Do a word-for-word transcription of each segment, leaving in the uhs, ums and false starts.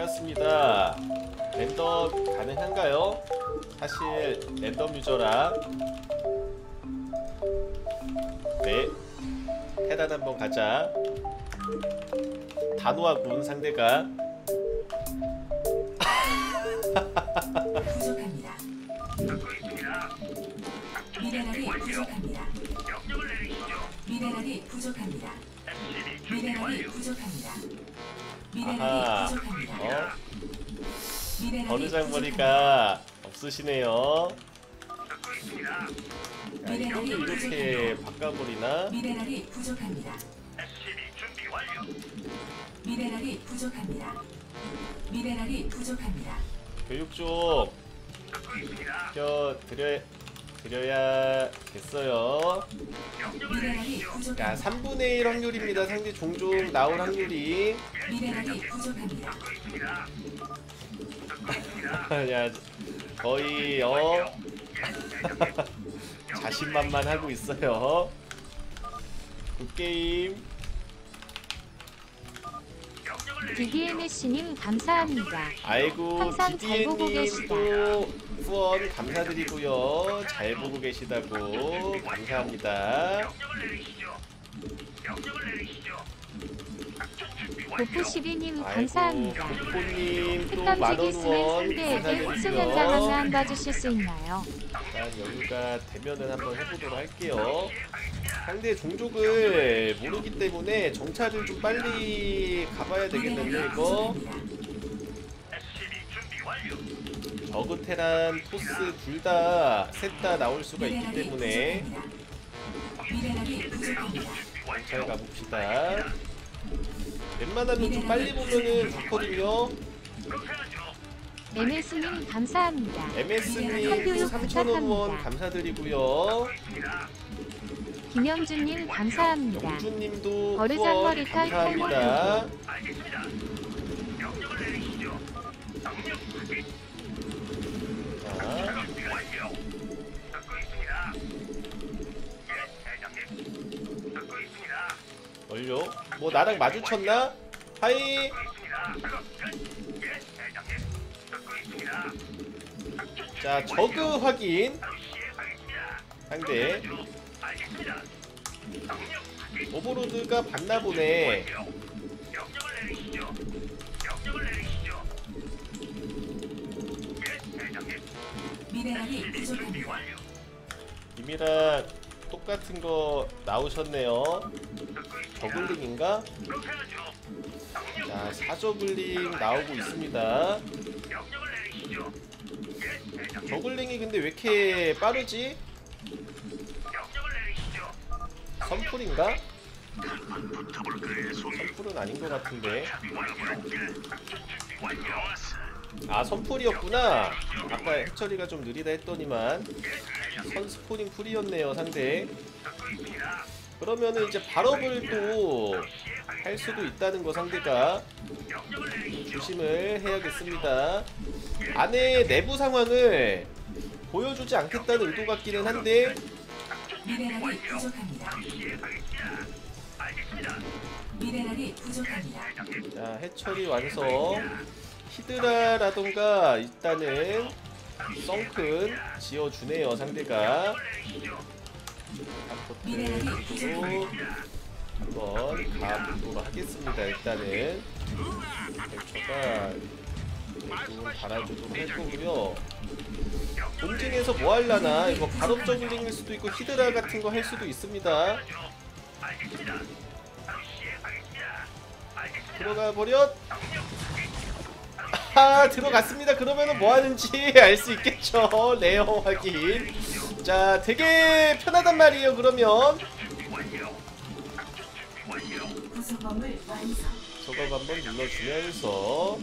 반갑습니다. 랜덤 가능한가요? 사실 랜덤 유저라. 네, 테란 한번 가자. 단호하군 상대가. 부족합니다. 미네랄이 부족합니다. 미네랄이 부족합니다. 미네랄이 부족합니다. 아하, 어? 버르장머리가 없으시네요. 야, 이걸 이렇게 바꿔버리나? 미네랄이 부족합니다. 미네랄이 부족합니다. 미네랄이 부족합니다. 교육 좀 껴 드려 드려야겠어요. 미네랄이 부족합니다. 야, 삼분의 일 확률입니다. 상대 종종 나올 확률이. 미네랄이 부족합니다. 야, 거의 어 자신만만하고 있어요. 굿게임. 디디엠에스님 감사합니다. 아이고, 항상 잘 보고 계시다. 디디엠님도 후원 감사드리고요. 잘 보고 계시다고 감사합니다. 고프시비님 아이고, 감사합니다. 고포님 또 흑담 만원 지기스는 후원 상대에게 흡수 현상 하나 한 감사드리고요. 봐주실 수 있나요? 일단 여유가 되면은 한번 해보도록 할게요. 상대 종족을 모르기 때문에 정찰을 좀 빨리 가봐야 되겠는데 이거. 저그 테란 토스 둘 다 셋 다 나올 수가 있기 때문에 미네랄이 부족합니다. 잘 가봅시다. 웬만하면 좀 빨리 보면은 좋거든요. 엠에스님 감사합니다. 엠에스님 컴퓨터 삼천 원 후원 부탁합니다. 감사드리고요. 김영준님 감사합니다. 영준님도 버르장머리 후원 탈 감사합니다. 자, 완료. 뭐 나랑 마주쳤나? 하이. 자, 저그 확인. 상대 오버로드가 봤나 보네. 미네랄이 부족합니다. 이미랑 똑같은 거 나오셨네요. 저글링인가? 자, 사저글링 나오고 있습니다. 저글링이 근데 왜 이렇게 빠르지? 선풀인가? 선풀은 아닌 것 같은데. 아, 선풀이었구나. 아까 해처리가 좀 느리다 했더니만 선스포닝 풀이었네요 상대. 그러면은 이제 발업을 또 할 수도 있다는 거 상대가. 조심을 해야겠습니다. 안에 내부 상황을 보여주지 않겠다는 의도 같기는 한데. 미네랄이 부족합니다. 미네랄이 부족합니다. 자, 해처리 완성. 히드라라던가 일단은 썬큰 지어주네요 상대가. 한포트로 한번 가보도록 하겠습니다. 일단은 벤처가 좀 달아주도록 할 거고요. 본진에서 뭐 할라나? 이거 발업 저글링일 수도 있고 히드라 같은 거 할 수도 있습니다. 들어가 버렸. 아, 들어갔습니다. 그러면은 뭐 하는지 알 수 있겠죠. 레어 확인. 자, 되게 편하단 말이에요. 그러면 구성범을 완성. 저거 한번 눌러주면서.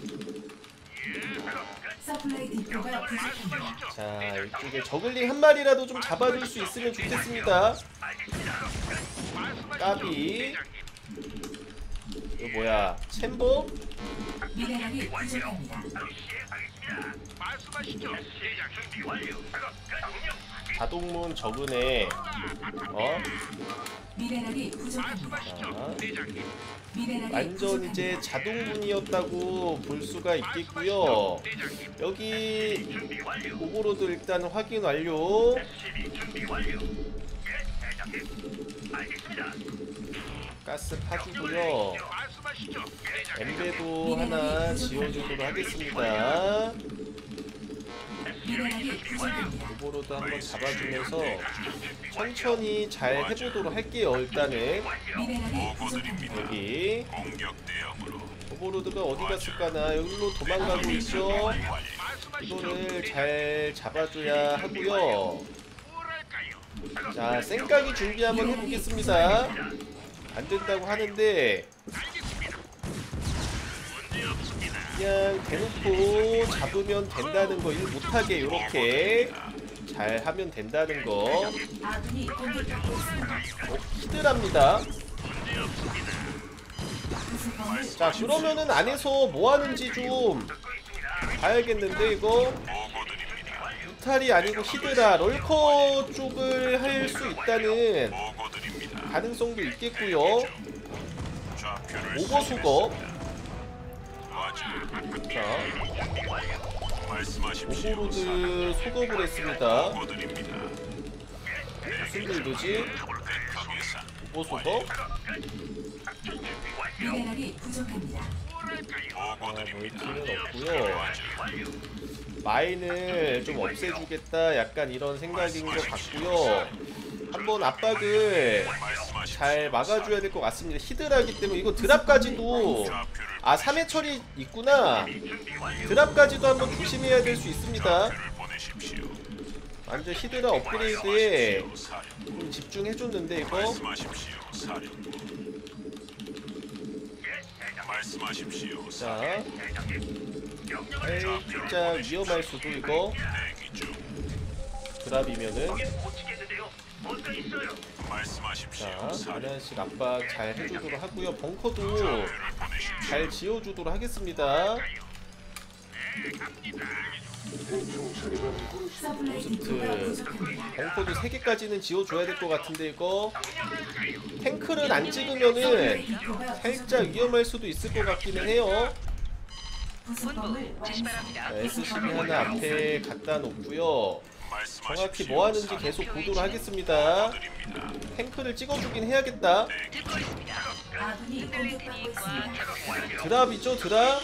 서플라이 디포가 부족합니다. 자, 이쪽에 저글링 한 마리라도 좀 잡아줄 수 있으면 좋겠습니다. 까비. 이거 뭐야? 챔버? 미네랄이 부족합니다. 말씀하시죠. 시작 준비 완료. 자동문 적으네. 어? 미네랄이 부족합니다. 자, 대장님. 미네랄이 완전 이제 부족합니다. 자동문이었다고 볼 수가 있겠고요. 대장님. 여기 준비 완료. 오버로드 일단 확인 완료. 시비 준비 완료. 예, 대장님. 알겠습니다. 가스 파주고요. 말씀하시죠. 대장님. 엠베도 하나 지어주도록 하겠습니다. 미네랄이 부족합니다. 오버로드 한번 잡아주면서 천천히 잘 해보도록 할게요. 일단은 미네랄이 부족합니다. 여기 공격 대응으로 오버로드가 어디 갔을까나. 여기로 도망가고 있죠. 말씀하시죠. 이거를 잘 잡아줘야 하고요. 뭐랄까요? 자, 생각이 준비 한번 해보겠습니다. 안 된다고 하는데 알겠습니다. 문제 없습니다. 그냥 대놓고 잡으면 된다는 거, 일 못하게 이렇게 잘 하면 된다는 거. 아군이 공격받고 있습니다. 어, 히드랍니다. 부속범을 자, 그러면은 안에서 뭐 하는지 좀 봐야겠는데, 이거 보고드립니다. 무탈이 아니고 히드라, 럴커 쪽을 할 수 있다는 보고드립니다. 가능성도 있겠고요. 좌표를 오버수거. 와주 자, 말씀하십시오. 오버로드 소급을 했습니다. 보고드립니다. 무슨 일도지? 백합예산 오버소거? 미네랄이 부족합니다. 아, 보고드립니다. 멀티는 없고요. 마인을 좀 없애주겠다, 약간 이런 생각인 것 같고요. 한번 압박을 말씀하십시오. 잘 막아줘야 될 것 같습니다. 히드라기 때문에 이거 드랍까지도, 좌표를 아 삼 회 처리 있구나. 드랍까지도 한번 조심해야 될 수 있습니다. 좌표를 보내십시오. 완전 히드라 업그레이드에 사령부. 좀 집중해줬는데 이거. 말씀하십시오. 사령부. 말씀하십시오. 자, 에이 진짜 위험할 수도 이거. 대기 중. 드랍이면은. 고치겠는데요. 뭔가 있어요. 말씀하십시오. 자, 사령부. 하나씩 압박 잘 해주도록 하고요. 벙커도 좌표를 보내십시오. 잘 지어주도록 하겠습니다. 서플라이 디포가 부족합니다. 벙커도 세 개까지는 지어줘야 될 것 같은데 이거 탱크를 안 찍으면은 디포가 살짝 위험할 수도 있을 것 같기는 해요. 부속범을 완성. 자, 에스씨비 하나 앞에 갖다 놓고요. 정확히 뭐 하는지 계속 보도록 하겠습니다. 드립니다. 탱크를 찍어주긴 해야겠다. 아군이 공격받고 있습니다. 드랍이죠, 드랍?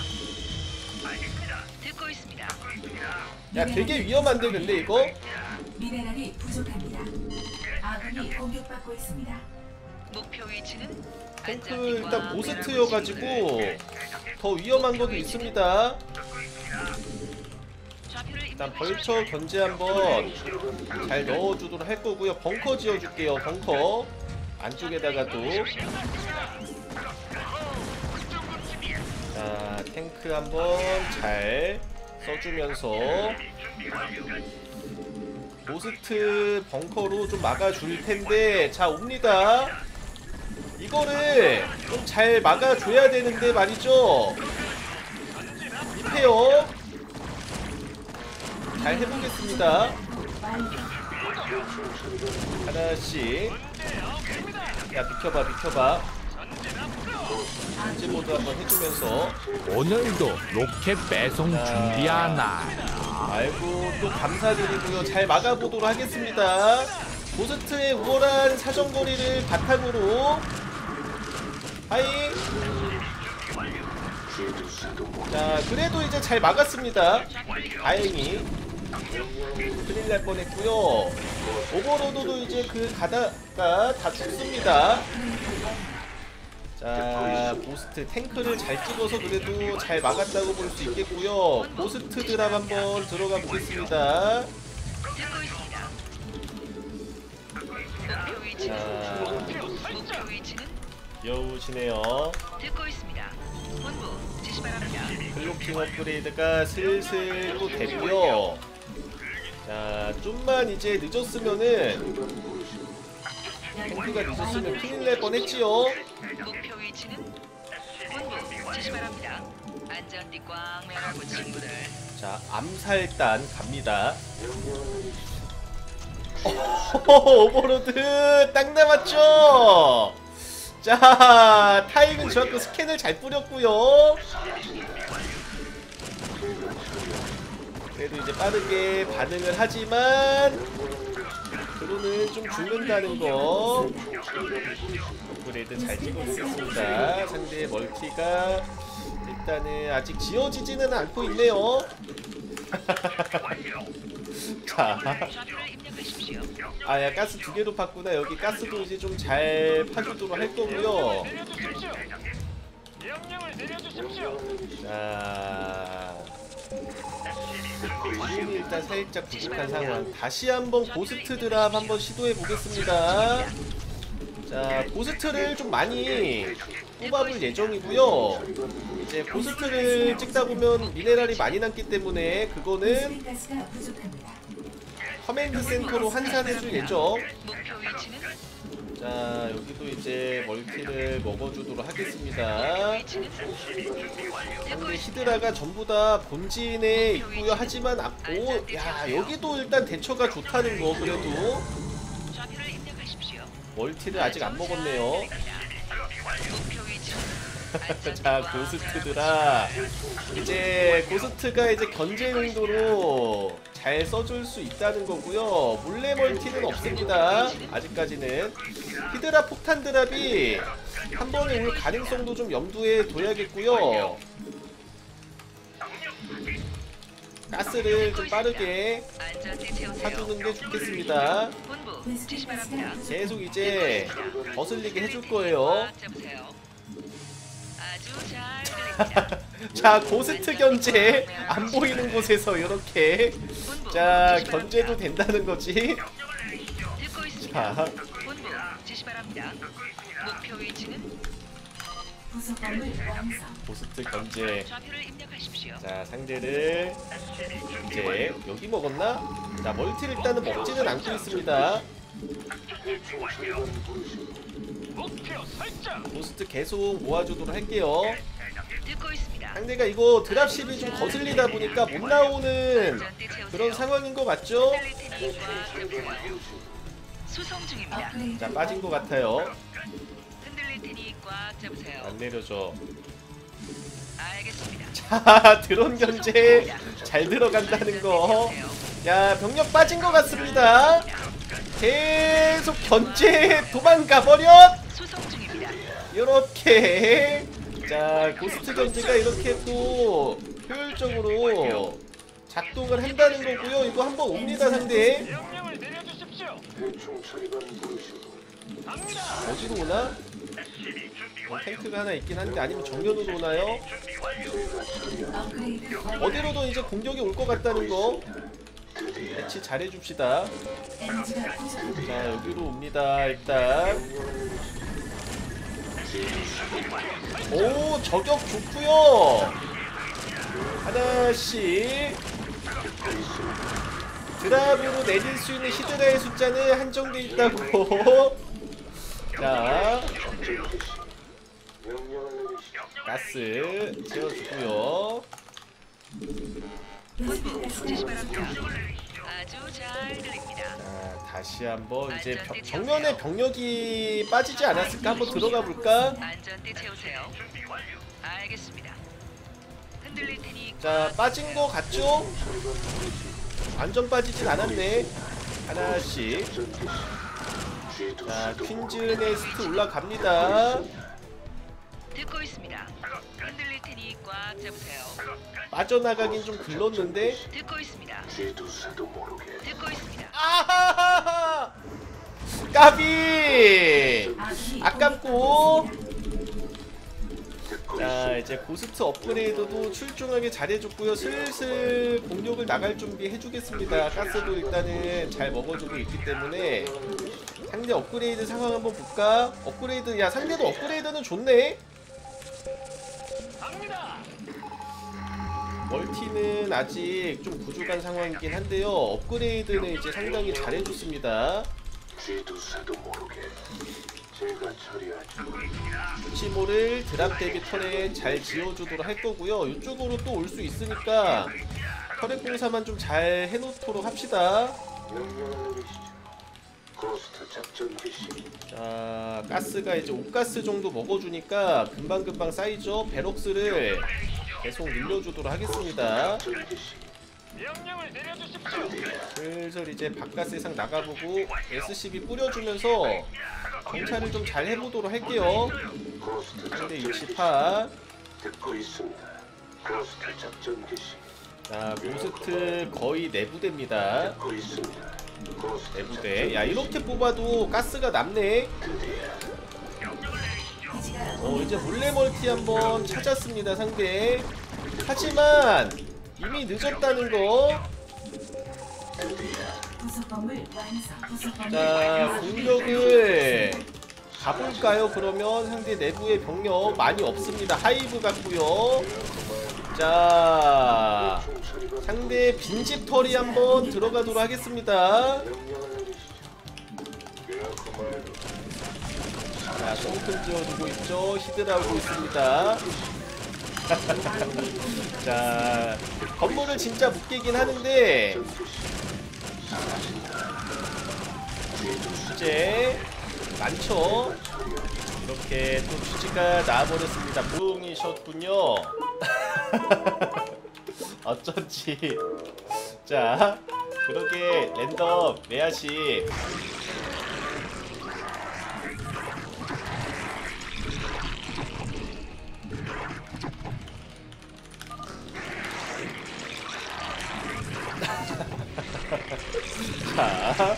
듣고 있습니다. 야, 되게 위험한데 근데 이거? 미네랄이 부족합니다. 아군이 공격받고 있습니다. 목표 위치는 탱크 안전띠와 일단 보스트여가지고 더 위험한 것도 있습니다. 좌표를 일단 입력하십시오. 벌처 견제 한번 잘 넣어주도록 할 거고요. 벙커 지어줄게요. 벙커 안쪽에다가도. 자, 탱크 한번 잘 써주면서 보스트 벙커로 좀 막아줄 텐데, 자 옵니다. 이거를 좀 잘 막아줘야 되는데 말이죠. 리페어 잘 해보겠습니다. 하나씩. 야, 비켜봐 비켜봐. 현재 모드 한번 해주면서. 오늘도 로켓 배송 준비하나. 아이고, 또 감사드리고요. 잘 막아보도록 하겠습니다. 고스트의 우월한 사정거리를 바탕으로 하이. 자, 그래도 이제 잘 막았습니다. 다행히. 큰일 날 뻔했고요. 오버로드도 이제 그 가다가 다 죽습니다. 자, 보스트 탱크를 잘 찍어서 그래도 잘 막았다고 볼 수 있겠고요. 보스트 드랍 한번 들어가 보겠습니다. 듣고 있습니다. 목표 위치는 자, 목표 위치는 여우시네요. 듣고 있습니다. 본부 지시 바랍니다. 블로킹 업그레이드가 슬슬 또 되고요. 자, 좀만 이제 늦었으면은, 탱크가 늦었으면 큰일 날 뻔했지요. 목표 위치는 지시 바랍니다. 안전띠 꽝 매라고 친구들. 자, 암살단 갑니다. 오, 오버로드 딱 남았죠. 자, 타이밍 좋았고 스캔을 잘 뿌렸고요. 그래도 이제 빠르게 반응을 하지만 드론은 좀 죽는다는 거. 업그레이드 잘 찍고 있습니다. 상대의 멀티가 일단은 아직 지어지지는 않고 있네요. 자, 좌표를 입력하십시오. 아야 가스 두 개로 팠구나. 여기 가스도 이제 좀 잘 파주도록 할 거고요. 내려주십시오. 명령을 내려주십시오. 자, 기운이 일단 살짝 부족한 상황. 다시 한번 고스트 드랍 한번 시도해 보겠습니다. 자, 고스트를 좀 많이 뽑아볼 예정이고요. 이제 고스트를 찍다 보면 미네랄이 많이 남기 때문에 그거는 가스가 부족합니다. 커맨드 센터로 환산해줄 예정. 목표 위치는 자, 여기도 이제 멀티를 먹어주도록 하겠습니다. 위치는 상대 히드라가 전부 다 본진에 있고요. 하지만 아, 오, 야, 여기도 일단 대처가 좋다는 거. 그래도 좌표를 입력하십시오. 멀티를 아직 안 먹었네요. 목표 위치는 자, 고스트들아, 이제 고스트가 이제 견제 용도로 잘 써줄 수 있다는 거고요. 몰래 멀티는 없습니다. 아직까지는 히드라 폭탄 드랍이 한 번에 올 가능성도 좀 염두에 둬야겠고요. 가스를 좀 빠르게 안전띠 채우세요. 사주는 게 좋겠습니다. 본부 지시 바랍니다. 계속 이제 거슬리게 해줄 거예요. 꽉 잡으세요. 아주 잘 들립니다. 자, 고스트 견제 안 보이는 곳에서 이렇게 본부 자 지시 견제도 바랍니다. 된다는 거지. 듣고 있습니다. 자, 본부 지시 바랍니다. 목표 위치는 부속범을 완성. 고스트 견제. 좌표를 입력하십시오. 자, 상대를 이제 여기 먹었나? 자, 멀티를 일단은 먹지는 않고 있습니다. 목표 설정. 고스트 계속 모아주도록 할게요. 듣고 있습니다. 상대가 이거 드랍십이 좀 거슬리다 보니까 못 나오는 안전띠 채우세요. 그런 상황인 것 같죠? 흔들릴 테니 꽉 잡으세요. 수송 중입니다. 업그레이드 자, 빠진 것 같아요. 흔들릴 테니 꽉 잡으세요. 안 내려줘. 알겠습니다. 자, 드론 견제 잘 들어간다는 거. 야, 병력 빠진 것 같습니다. 계속 견제 도망가 버려. 수송 중입니다. 이렇게 자, 고스트 견제가 이렇게 또 효율적으로 작동을 한다는 거고요. 이거 한번 옵니다, 상대. 명령을 내려주십시오. 갑니다. 어디로 오나? 어, 탱크가 하나 있긴 한데 아니면 정면으로 오나요? 업그레이드 완료. 어디로든 이제 공격이 올 것 같다는 거. 배치 잘해줍시다. 에너지가 부족합니다. 자, 여기로 옵니다. 일단 오, 저격 좋고요. 하나씩 드랍으로 내릴 수 있는 히드라의 숫자는 한정돼 있다고. 자, 가스 채워주고요. 본부 지시 바랍니다. 아주 잘 들립니다. 자, 다시 한번 이제 병, 정면에 병력이 빠지지 않았을까? 한번 들어가 볼까? 안전띠 채우세요. 알겠습니다. 흔들릴 테니 자, 빠진 거 같죠? 완전 빠지진 않았네. 하나씩. 자, 퀸즈 네스트 올라갑니다. 듣고 있습니다. 흔들릴 테니 꽉 잡으세요. 빠져나가긴 좀 글렀는데. 듣고 있습니다. 듣고 있습니다. 아하하하! 까비! 아군이 아깝고. 공격받고 자, 이제 고스트 업그레이드도 출중하게 잘해줬고요. 슬슬 공격을 나갈 준비 해주겠습니다. 가스도 일단은 잘 먹어주고 있기 때문에 상대 업그레이드 상황 한번 볼까? 업그레이드, 야, 상대도 업그레이드는 좋네? 갑니다. 멀티는 아직 좀 부족한 상황이긴 한데요. 업그레이드는 이제 상당히 잘해줬습니다. 치모를 드랍 대비 털에 잘 지어주도록 할 거고요. 이쪽으로 또 올 수 있으니까 털의 공사만 좀 잘 해놓도록 합시다. 자, 가스가 이제 옥가스 정도 먹어주니까 금방금방 쌓이죠. 베럭스를 계속 늘려주도록 하겠습니다. 명령을 내려주십시오. 슬슬 이제 바깥 세상 나가보고 에스씨비 뿌려주면서 정찰을 좀 잘 해보도록 할게요. 상대 위치 파. 자, 고스트 거의 내부대입니다. 내부대. 야, 이렇게 뽑아도 가스가 남네. 어, 이제 몰래 멀티 한번 찾았습니다, 상대. 하지만 이미 늦었다는 거. 부속 건물 완성. 부속 건물 자, 완성. 공격을 가볼까요? 그러면 상대 내부의 병력 많이 없습니다. 하이브 같고요. 자, 상대 빈집 털이 한번 들어가도록 하겠습니다. 자, 똥큰 지어주고 있죠. 히드라 오고 있습니다. 자, 건물을 진짜 못 깨긴 하는데 이제 많죠. 이렇게 또 취지가 나와버렸습니다. 무웅이셨군요. 어쩐지. 자, 그러게 랜덤 매야시. 자,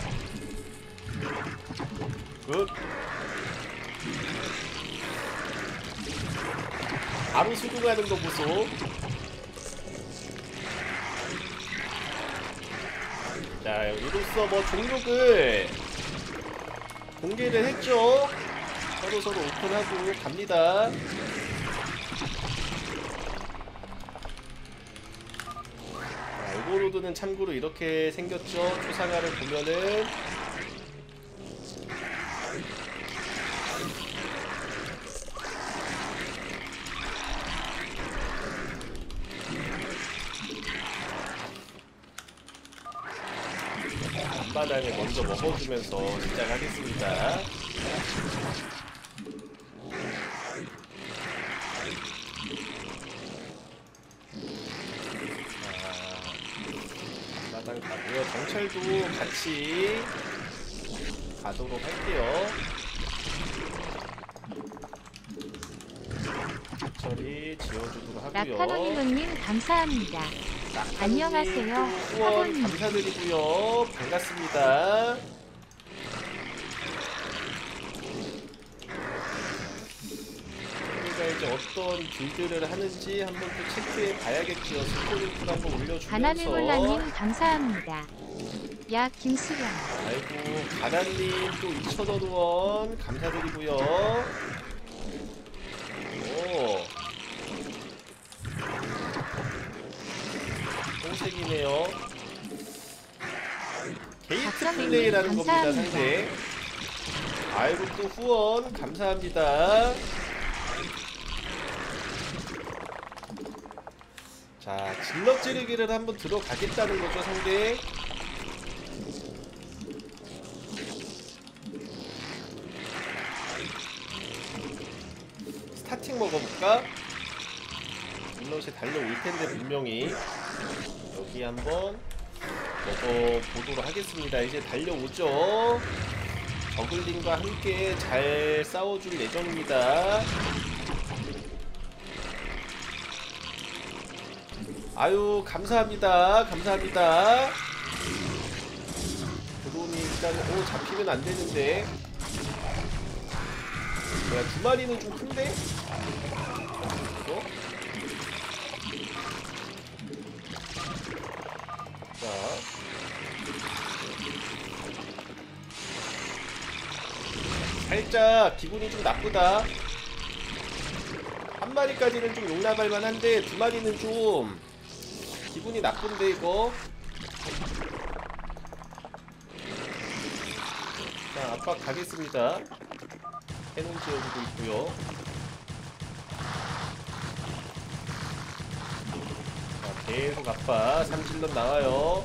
굿. 바로 수긍하는 거 보소. 자, 이로써 뭐 종목을 공개를 했죠. 서로 서로 오픈하고 갑니다. 자, 오버로드는 참고로 이렇게 생겼죠. 초상화를 보면은. 앞바닥을 먼저 먹어주면서 시작하겠습니다. 앞바닥 가고요. 정찰도 같이 가도록 할게요. 처리 지어주도록 하고요. 라카노니노님 감사합니다. 안녕하세요, 후원 사모님. 감사드리고요. 반갑습니다. 우리가 이제 어떤 빌드를 하는지 한번 또 체크해 봐야겠지요. 스포링풀 한번 올려주면서. 가나미몰라님 감사합니다. 야 김수령. 아이고, 가란님 또 이천 원 후원 감사드리고요. 오, 홍색이네요. 게이트 박정민님 플레이라는 겁니다, 감사합니다. 상대. 아이고, 또 후원 감사합니다. 자, 질럿 찌르기를 한번 들어가겠다는 거죠, 상대. 스타팅 먹어볼까? 질럿이 달려올 텐데 분명히. 여기 한번 먹어보도록 하겠습니다. 이제 달려오죠. 저글링과 함께 잘 싸워줄 예정입니다. 아유, 감사합니다. 감사합니다. 드론이 일단, 오, 잡히면 안 되는데. 뭐야, 두 마리는 좀 큰데? 어? 자. 살짝 기분이 좀 나쁘다. 한 마리까지는 좀 용납할 만한데 두 마리는 좀 기분이 나쁜데 이거. 자, 압박 가겠습니다. 캐논 지어주고 있고요. 자, 계속 아빠 삼질럿 나와요.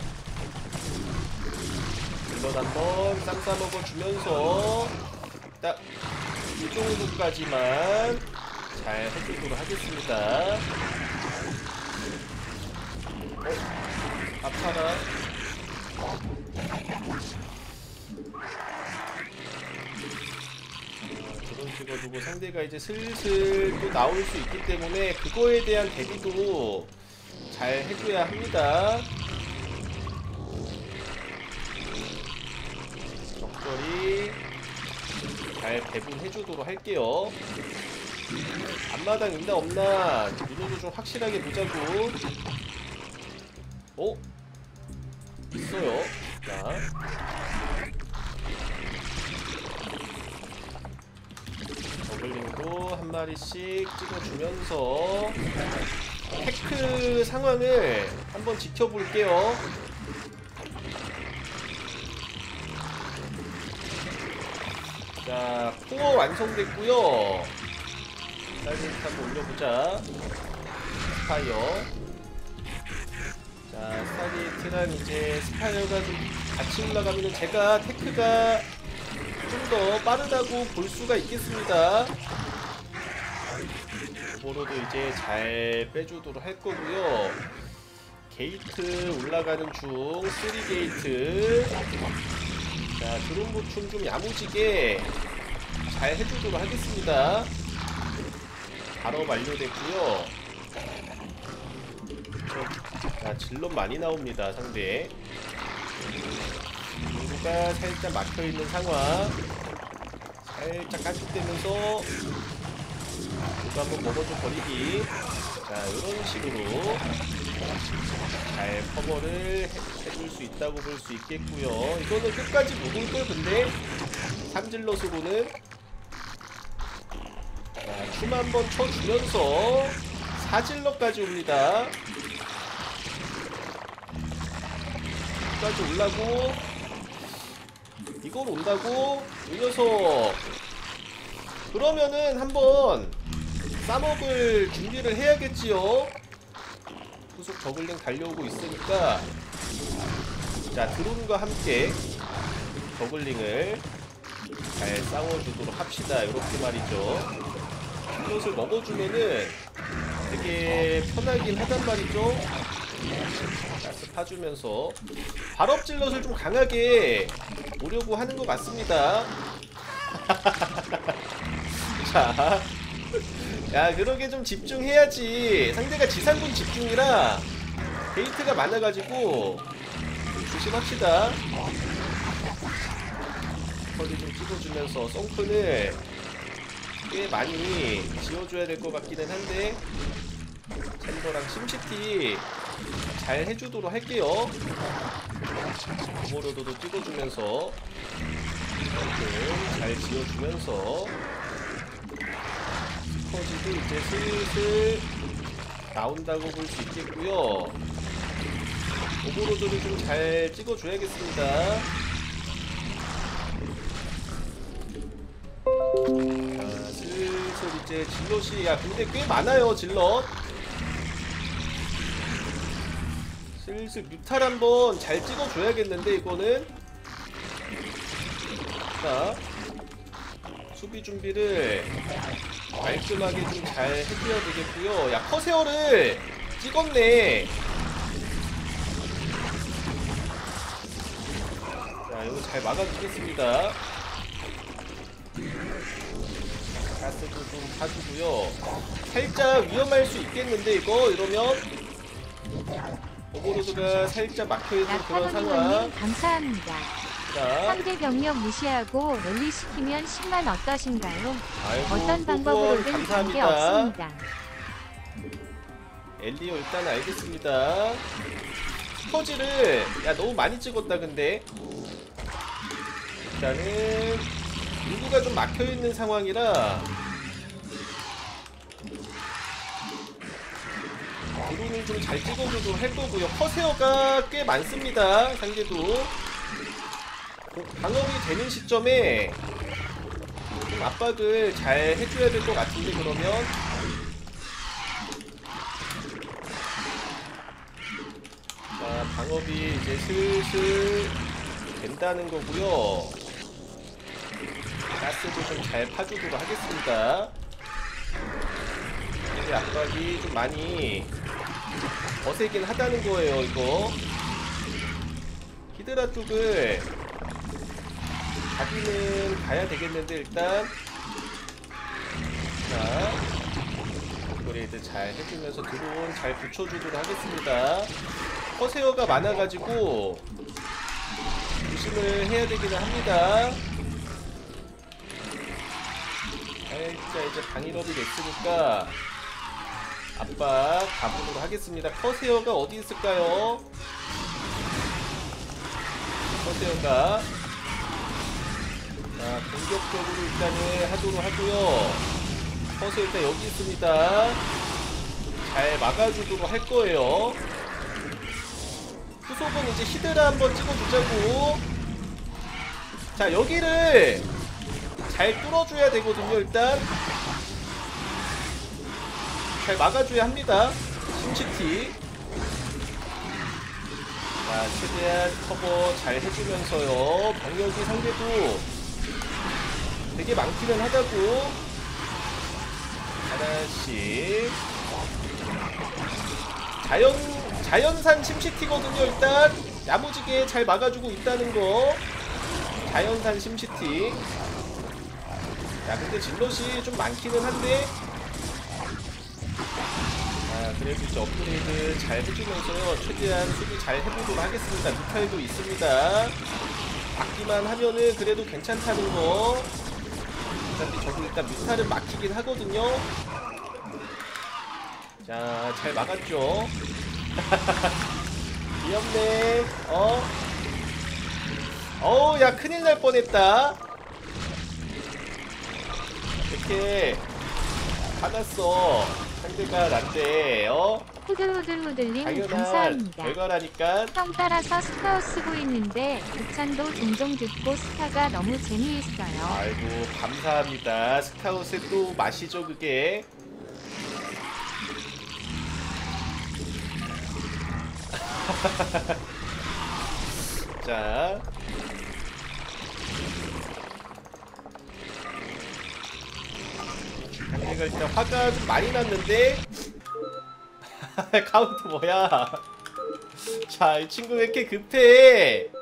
질럿 한번 쌈 싸먹어 주면서 딱 이 정도까지만 잘 해주도록 하겠습니다. 어? 아파라. 드론 찍어두고 상대가 이제 슬슬 또 나올 수 있기 때문에 그거에 대한 대비도 잘 해줘야 합니다. 적절히 잘 배분해주도록 할게요. 앞마당 있나 없나 눈으로 좀 확실하게 보자고. 어? 있어요. 자, 저글링도 한 마리씩 찍어주면서 테크 상황을 한번 지켜볼게요. 자, 코어 완성됐고요. 사이렌트 한번 올려보자. 스파이어. 자, 스타리트랑 이제 스파이어가 좀 같이 올라가면 제가 테크가 좀 더 빠르다고 볼 수가 있겠습니다. 이거로도 이제 잘 빼주도록 할 거고요. 게이트 올라가는 중, 쓰리 게이트. 자, 드론 보충 좀 야무지게 잘 해주도록 하겠습니다. 바로 완료됐고요. 자, 질럿 많이 나옵니다, 상대. 인구가 살짝 막혀있는 상황. 살짝 깐죽대면서 이거 한번 먹어줘 버리기. 자, 이런 식으로 잘 커버를 해, 해줄 수 있다고 볼 수 있겠고요. 이거는 끝까지 못 올걸 근데 삼질럿으로는. 자, 춤 한번 쳐주면서 사질럿까지 옵니다. 끝까지 올라고. 이걸 온다고? 이 녀석. 그러면은 한번 싸먹을 준비를 해야겠지요. 후속 저글링 달려오고 있으니까. 자, 드론과 함께 저글링을 잘 싸워주도록 합시다. 이렇게 말이죠. 이것을 먹어주면은 되게 편하긴 하단 말이죠. 가스 파주면서 발업질럿을 좀 강하게 오려고 하는 것 같습니다. 자, 야, 그러게 좀 집중해야지. 상대가 지상군 집중이라 게이트가 많아가지고 조심합시다. 펄이 좀 찍어주면서 썬큰을 꽤 많이 지어줘야 될 것 같기는 한데 챔버랑 심시티 잘 해주도록 할게요. 오버로드도 찍어주면서 잘 지어주면서 스커지도 이제 슬슬 나온다고 볼 수 있겠고요. 오버로드를 좀 잘 찍어줘야겠습니다. 자, 슬슬 이제 질럿이, 야 근데 꽤 많아요 질럿. 슬슬 뮤탈 한번 잘 찍어줘야겠는데 이거는. 자, 수비 준비를 깔끔하게 좀 잘 해줘야 되겠고요. 야, 커세어를 찍었네. 자, 이거 잘 막아주겠습니다. 가스도 좀 사주고요. 살짝 위험할 수 있겠는데 이거 이러면 오버로드가 살짝 막혀있는 그런 상황. 나타로님 감사합니다. 자, 상대 병력 무시하고 랠리시키면 십만 어떠신가요? 아이고, 어떤 방법으로든 감사합니다. 관계없습니다. 엘리오 일단 알겠습니다. 스퍼지를 야 너무 많이 찍었다 근데. 일단은 인구가 좀 막혀있는 상황이라 드론을 좀 잘 찍어줘도 할 거고요. 커세어가 꽤 많습니다. 상대도 방어이 되는 시점에 좀 좀 압박을 잘 해줘야 될 것 같은데 그러면 자 방업이 이제 슬슬 된다는 거고요. 가스도 좀 잘 파주도록 하겠습니다. 이제 압박이 좀 많이 거세긴 하다는 거예요. 이거 히드라 쪽을 가기는 가야 되겠는데 일단 자 업그레이드 잘 해주면서 드론 잘 붙여주도록 하겠습니다. 커세어가 많아가지고 조심을 해야 되기는 합니다. 살짝 이제 방일업이 됐으니까 압박 가보도록 하겠습니다. 커세어가 어디 있을까요? 커세어가 자 공격적으로 일단은 하도록 하고요. 커세어 일단 여기 있습니다. 잘 막아주도록 할 거예요. 후속은 이제 히드라 한번 찍어주자고. 자 여기를 잘 뚫어줘야 되거든요. 일단 잘 막아줘야 합니다. 심시티 자 최대한 커버 잘 해주면서요. 병력이 상대도 되게 많기는 하다고. 하나씩 자연 자연산 심시티거든요. 일단 야무지게 잘 막아주고 있다는 거. 자연산 심시티. 야 근데 질럿이 좀 많기는 한데 아 그래도 이제 업그레이드 잘 해주면서요 최대한 수비 잘 해보도록 하겠습니다. 뮤탈도 있습니다. 막기만 하면은 그래도 괜찮다는 거. 근데 저도 일단 뮤탈은 막히긴 하거든요. 자 잘 막았죠. 귀엽네. 어? 어우 야 큰일 날 뻔했다. 이렇게 화났어. 상대가 난데 어? 후들후들후들님 당연한 감사합니다. 결과라니까. 형 따라서 스카우 쓰고 있는데 극찬도 종종 듣고 스카가 너무 재미있어요. 아이고 감사합니다. 스카웃의 또 맛이죠 그게. 자 상대가 일단 화가 좀 많이 났는데 카운트 뭐야. 자 이 친구 왜 이렇게 급해.